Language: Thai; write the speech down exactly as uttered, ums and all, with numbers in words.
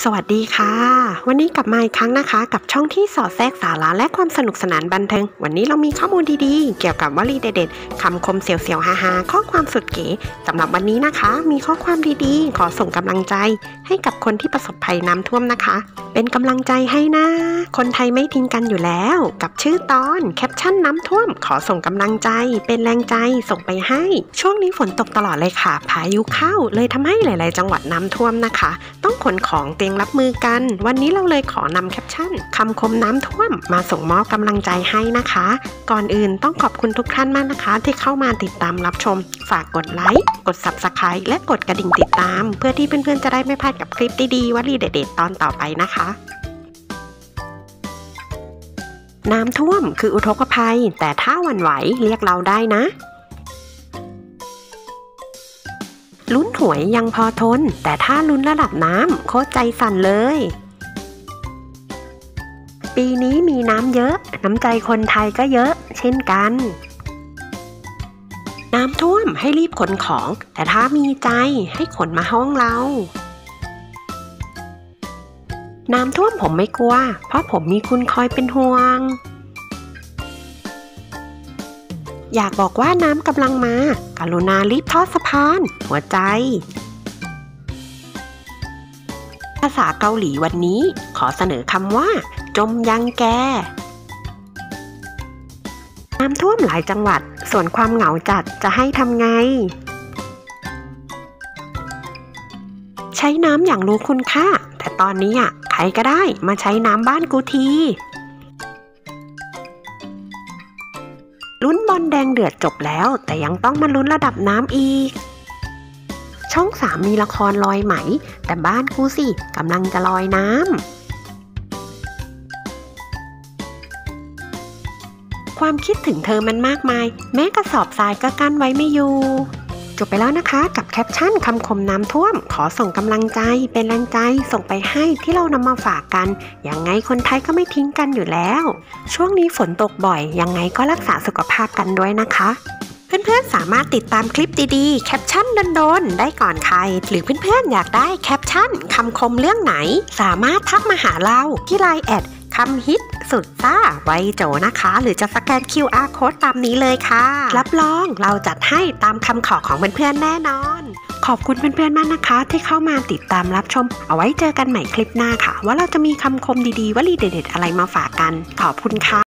สวัสดีค่ะวันนี้กลับมาอีกครั้งนะคะกับช่องที่สอดแทรกสาระและความสนุกสนานบันเทิงวันนี้เรามีข้อมูลดีๆเกี่ยวกับวลีเด็ดๆคำคมเสียวๆฮาๆข้อความสุดเก๋สำหรับวันนี้นะคะมีข้อความดีๆขอส่งกำลังใจให้กับคนที่ประสบภัยน้ำท่วมนะคะเป็นกำลังใจให้นะคนไทยไม่ทิ้งกันอยู่แล้วกับชื่อตอนแคปชั่นน้ำท่วมขอส่งกำลังใจเป็นแรงใจส่งไปให้ช่วงนี้ฝนตกตลอดเลยค่ะพายุเข้าเลยทำให้หลายๆจังหวัดน้ำท่วมนะคะต้องขนของเตรียมรับมือกันวันนี้เราเลยขอนำแคปชั่นคำคมน้ำท่วมมาส่งมอบกำลังใจให้นะคะก่อนอื่นต้องขอบคุณทุกท่านมากนะคะที่เข้ามาติดตามรับชมฝากกดไลค์กด ซับสไครบ์ และกดกระดิ่งติดตามเพื่อที่เพื่อนๆจะได้ไม่พลาดกับคลิปดีๆวลีเด็ดๆตอนต่อไปนะคะน้ำท่วมคืออุทกภัยแต่ถ้าหวั่นไหวเรียกเราได้นะลุ้นหวยยังพอทนแต่ถ้าลุ้นระดับน้ำโคตรใจสั่นเลยปีนี้มีน้ำเยอะน้ำใจคนไทยก็เยอะเช่นกันน้ำท่วมให้รีบขนของแต่ถ้ามีใจให้ขนมาห้องเราน้ำท่วมผมไม่กลัวเพราะผมมีคุณคอยเป็นห่วงอยากบอกว่าน้ำกำลังมากรุณารีบทอดสะพานหัวใจภาษาเกาหลีวันนี้ขอเสนอคำว่าจมยังแกน้ำท่วมหลายจังหวัดส่วนความเหงาจัดจะให้ทำไงใช้น้ำอย่างรู้คุณค่าแต่ตอนนี้อ่ะใครก็ได้มาใช้น้ำบ้านกูทีลุ้นบอลแดงเดือดจบแล้วแต่ยังต้องมาลุ้นระดับน้ำอีกช่องสามมีละครลอยไหมแต่บ้านกูสิกำลังจะลอยน้ำความคิดถึงเธอมันมากมายแม้กระสอบทรายก็กั้นไว้ไม่อยู่จบไปแล้วนะคะกับแคปชั่นคำคมน้ำท่วมขอส่งกำลังใจเป็นแรงใจส่งไปให้ที่เรานำมาฝากกันยังไงคนไทยก็ไม่ทิ้งกันอยู่แล้วช่วงนี้ฝนตกบ่อยยังไงก็รักษาสุขภาพกันด้วยนะคะเพื่อนๆสามารถติดตามคลิปดีๆแคปชั่นโดนๆได้ก่อนใครหรือเพื่อนๆอยากได้แคปชั่นคำคมเรื่องไหนสามารถทักมาหาเราที่ ไลน์ แอดคำฮิตสุดซ่าไวโจนะคะหรือจะสแกน คิว อาร์ Code ตามนี้เลยค่ะรับรองเราจัดให้ตามคำขอของเพื่อนๆแน่นอนขอบคุณเพื่อนๆมากนะคะที่เข้ามาติดตามรับชมเอาไว้เจอกันใหม่คลิปหน้าค่ะว่าเราจะมีคำคมดีๆวลีเด็ดๆอะไรมาฝากกันขอบคุณค่ะ